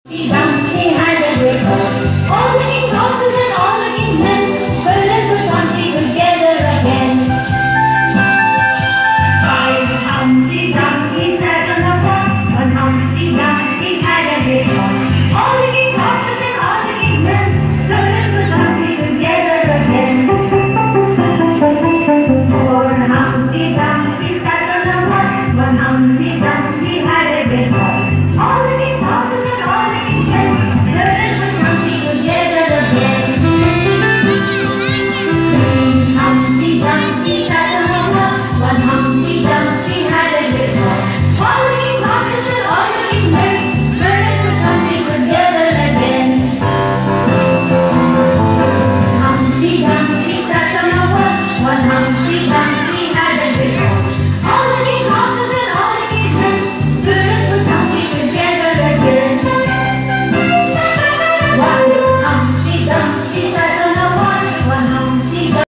Dumpty had a great home. All the king's horses and all the king's men were left with Humpty together again. Five Humpty Dumpty sat on a rock, and Humpty Dumpty had a great home. All the king's horses and